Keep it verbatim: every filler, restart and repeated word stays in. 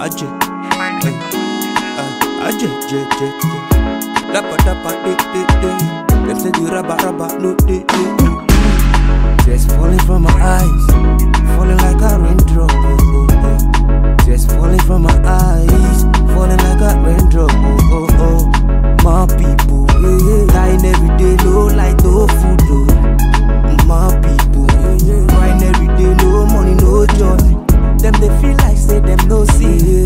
Aje, aje, aje, aje, dappa dappa de de de. Them say the rabba rabba no de de de. Just falling from my eyes, falling like a raindrop. Oh, oh, oh. Just falling from my eyes, falling like a raindrop. Oh, oh, oh. My people, yeah, yeah, dying every day, no light, no food. Oh. My people, yeah, yeah, crying every day, no money, no joy. Them they feel like say them no see.